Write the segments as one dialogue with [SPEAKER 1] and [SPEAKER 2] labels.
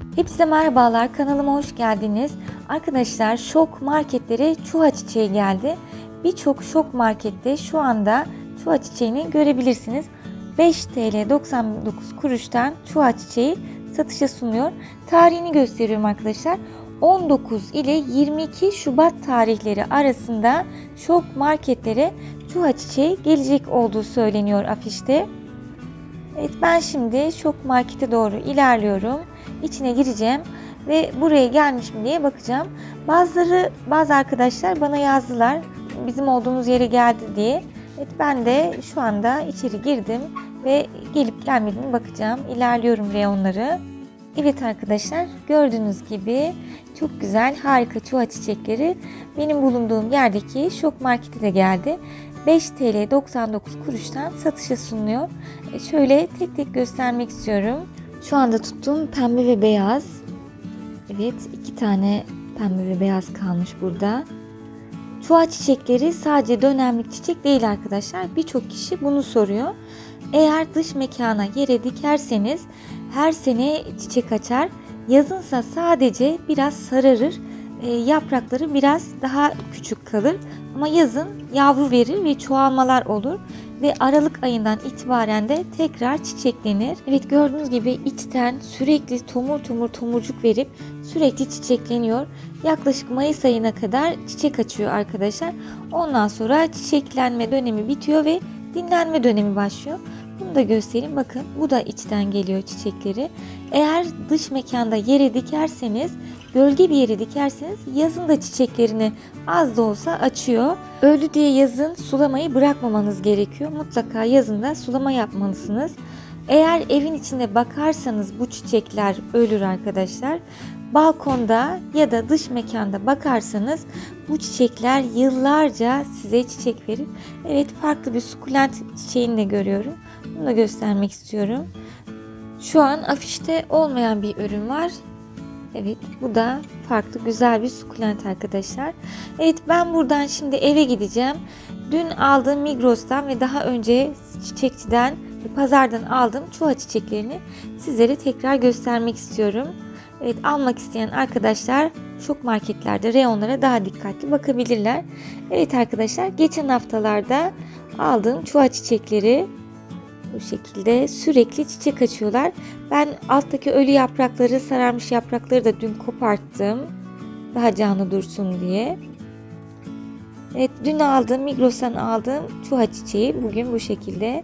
[SPEAKER 1] Hepinize merhabalar, kanalıma hoş geldiniz. Arkadaşlar, Şok marketlere çuha çiçeği geldi. Birçok Şok markette şu anda çuha çiçeğini görebilirsiniz. 5 TL 99 kuruştan çuha çiçeği satışa sunuyor. Tarihini gösteriyorum arkadaşlar. 19 ile 22 Şubat tarihleri arasında Şok marketlere çuha çiçeği gelecek olduğu söyleniyor afişte. Evet, ben şimdi Şok markete doğru ilerliyorum. İçine gireceğim ve buraya gelmiş mi diye bakacağım. Bazı arkadaşlar bana yazdılar bizim olduğumuz yere geldi diye. Evet, ben de şu anda içeri girdim ve gelip gelmediğini bakacağım. İlerliyorum reyonları. Evet arkadaşlar, gördüğünüz gibi çok güzel, harika çuha çiçekleri benim bulunduğum yerdeki Şok markete de geldi. 5 TL 99 kuruştan satışa sunuluyor. Şöyle tek tek göstermek istiyorum. Şu anda tuttuğum pembe ve beyaz. Evet, 2 tane pembe ve beyaz kalmış burada. Çuha çiçekleri sadece dönemlik çiçek değil arkadaşlar. Birçok kişi bunu soruyor. Eğer dış mekana yere dikerseniz her sene çiçek açar. Yazınsa sadece biraz sararır. Yaprakları biraz daha küçük kalır. Ama yazın yavru verir ve çoğalmalar olur. Ve Aralık ayından itibaren de tekrar çiçeklenir. Evet, gördüğünüz gibi içten sürekli tomurcuk verip sürekli çiçekleniyor. Yaklaşık Mayıs ayına kadar çiçek açıyor arkadaşlar. Ondan sonra çiçeklenme dönemi bitiyor ve dinlenme dönemi başlıyor. Bunu da göstereyim. Bakın, bu da içten geliyor çiçekleri. Eğer dış mekanda yere dikerseniz, gölge bir yere dikerseniz yazın da çiçeklerini az da olsa açıyor. Öyle diye yazın sulamayı bırakmamanız gerekiyor. Mutlaka yazın da sulama yapmalısınız. Eğer evin içinde bakarsanız bu çiçekler ölür arkadaşlar. Balkonda ya da dış mekanda bakarsanız bu çiçekler yıllarca size çiçek verir. Evet, farklı bir sukulent çiçeğini de görüyorum. Bunu da göstermek istiyorum. Şu an afişte olmayan bir ürün var. Evet, bu da farklı güzel bir sukulent arkadaşlar. Evet, ben buradan şimdi eve gideceğim. Dün aldığım Migros'tan ve daha önce çiçekçiden ve pazardan aldığım çuha çiçeklerini sizlere tekrar göstermek istiyorum. Evet, almak isteyen arkadaşlar Şok marketlerde reyonlara daha dikkatli bakabilirler. Evet arkadaşlar, geçen haftalarda aldığım çuha çiçekleri bu şekilde sürekli çiçek açıyorlar. Ben alttaki ölü yaprakları, sararmış yaprakları da dün koparttım. Daha canlı dursun diye. Evet, dün aldığım, Migros'tan aldığım çuha çiçeği bugün bu şekilde.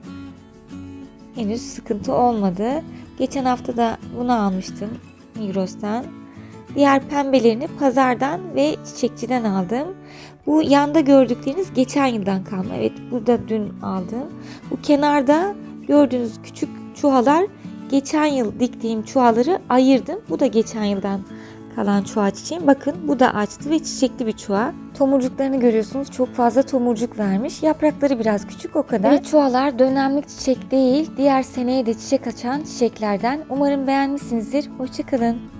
[SPEAKER 1] Henüz sıkıntı olmadı. Geçen hafta da bunu almıştım Migros'tan. Diğer pembelerini pazardan ve çiçekçiden aldım. Bu yanda gördükleriniz geçen yıldan kalma. Evet, burada dün aldım. Bu kenarda gördüğünüz küçük çuhalar geçen yıl diktiğim çuhaları ayırdım. Bu da geçen yıldan kalan çuha çiçeğim. Bakın, bu da açtı ve çiçekli bir çuha. Tomurcuklarını görüyorsunuz. Çok fazla tomurcuk vermiş. Yaprakları biraz küçük, o kadar. Ve çuhalar dönemlik çiçek değil, diğer seneye de çiçek açan çiçeklerden. Umarım beğenmişsinizdir. Hoşça kalın.